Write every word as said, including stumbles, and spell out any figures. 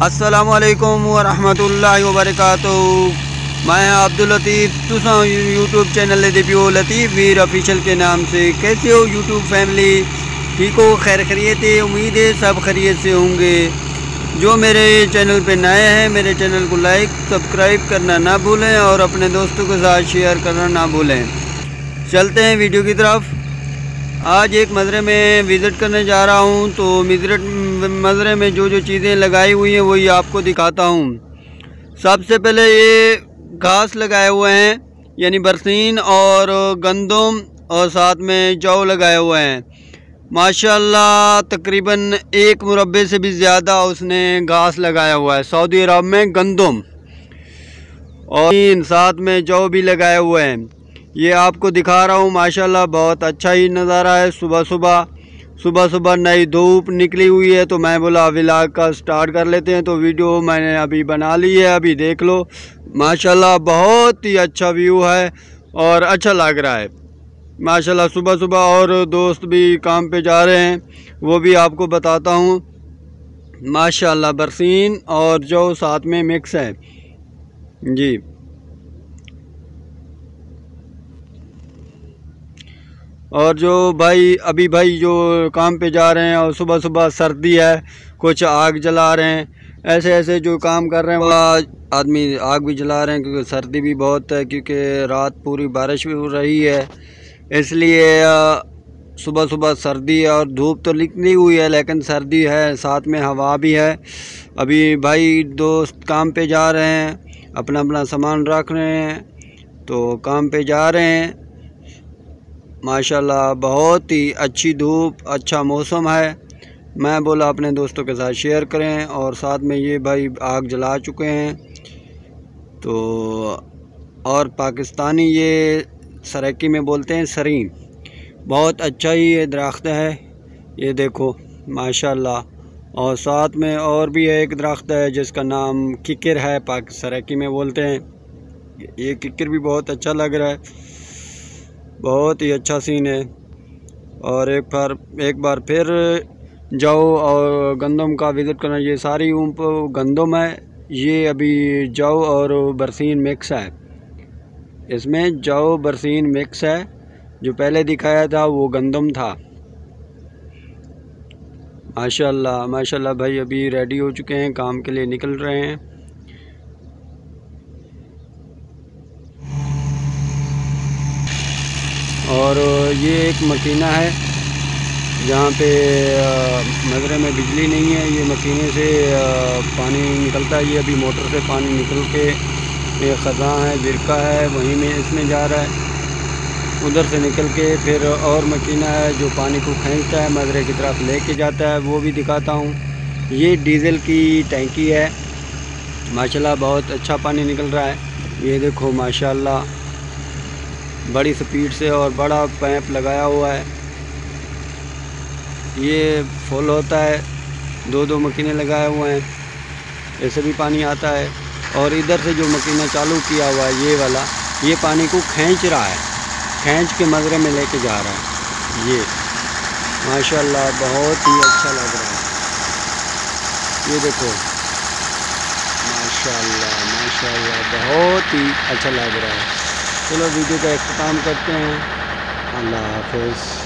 अस्सलामुअलैकुम वरहमतुल्लाहि वबरकातुहू। मैं अब्दुल लतीफ़, तुसा यूट्यूब चैनल दे पियो लतीफ़ वीर ऑफिशियल के नाम से। कैसे हो यूट्यूब फैमिली? ठीक हो? खैर खैरियत है? उम्मीद है सब खैरियत से होंगे। जो मेरे चैनल पे नए हैं, मेरे चैनल को लाइक सब्सक्राइब करना ना भूलें और अपने दोस्तों के साथ शेयर करना ना भूलें। चलते हैं वीडियो की तरफ। आज एक मज़रे में विज़िट करने जा रहा हूं, तो विज़िट मज़रे में जो जो चीज़ें लगाई हुई हैं वही आपको दिखाता हूं। सबसे पहले ये घास लगाए हुए हैं, यानी बरसीन और गंदम, और साथ में जौ लगाए हुए हैं। माशाल्लाह तकरीबन एक मुरब्बे से भी ज़्यादा उसने घास लगाया हुआ है सऊदी अरब में गंदम, और साथ में जौ भी लगाए हुए हैं। ये आपको दिखा रहा हूँ। माशाल्लाह बहुत अच्छा ही नज़ारा है। सुबह सुबह सुबह सुबह नई धूप निकली हुई है, तो मैं बोला व्लॉग का स्टार्ट कर लेते हैं। तो वीडियो मैंने अभी बना ली है, अभी देख लो। माशाल्लाह बहुत ही अच्छा व्यू है और अच्छा लग रहा है माशाल्लाह। सुबह सुबह और दोस्त भी काम पे जा रहे हैं, वो भी आपको बताता हूँ। माशाल्लाह बरसीन और जो साथ में मिक्स है जी। और जो भाई अभी भाई जो काम पे जा रहे हैं और सुबह सुबह सर्दी है, कुछ आग जला रहे हैं, ऐसे ऐसे जो काम कर रहे हैं वो आदमी आग भी जला रहे हैं, क्योंकि सर्दी भी बहुत है, क्योंकि रात पूरी बारिश भी हो रही है, इसलिए सुबह सुबह सर्दी है। और धूप तो निकली हुई है लेकिन सर्दी है, साथ में हवा भी है। अभी भाई दोस्त काम पे जा रहे हैं, अपना अपना सामान रख रहे हैं, तो काम पे जा रहे हैं। माशाल्लाह बहुत ही अच्छी धूप, अच्छा मौसम है। मैं बोला अपने दोस्तों के साथ शेयर करें। और साथ में ये भाई आग जला चुके हैं, तो और पाकिस्तानी ये सरेकी में बोलते हैं सरीन। बहुत अच्छा ही ये दरख्त है, ये देखो माशाल्लाह। और साथ में और भी एक दरख्त है जिसका नाम किकर है, पाक सरेकी में बोलते हैं। ये किकर भी बहुत अच्छा लग रहा है, बहुत ही अच्छा सीन है। और एक बार एक बार फिर जौ और गंदम का विज़िट करना। ये सारी ऊँप गंदम है, ये अभी जौ और बरसीन मिक्स है। इसमें जौ बरसीन मिक्स है। जो पहले दिखाया था वो गंदम था। माशाल्लाह माशाल्लाह भाई अभी रेडी हो चुके हैं, काम के लिए निकल रहे हैं। और ये एक मकीना है जहाँ पे मज़रे में बिजली नहीं है, ये मकीने से पानी निकलता है। ये अभी मोटर से पानी निकल के ये ख़ज़ां है, ज़िरका है, वहीं में इसमें जा रहा है। उधर से निकल के फिर और मकीना है जो पानी को खींचता है, मज़रे की तरफ लेके जाता है, वो भी दिखाता हूँ। ये डीज़ल की टैंकी है। माशाल्लाह बहुत अच्छा पानी निकल रहा है। ये देखो माशाल्लाह बड़ी स्पीड से और बड़ा पैप लगाया हुआ है। ये फुल होता है, दो दो मकीने लगाए हुए हैं, ऐसे भी पानी आता है। और इधर से जो मकीना चालू किया हुआ है ये वाला, ये पानी को खींच रहा है, खींच के मज़रे में लेके जा रहा है। ये माशाल्लाह बहुत ही अच्छा लग रहा है। ये देखो माशाल्लाह माशाल्लाह बहुत ही अच्छा लग रहा है। चलो वीडियो का इख्तिताम करते हैं। अल्लाह हाफ़िज़।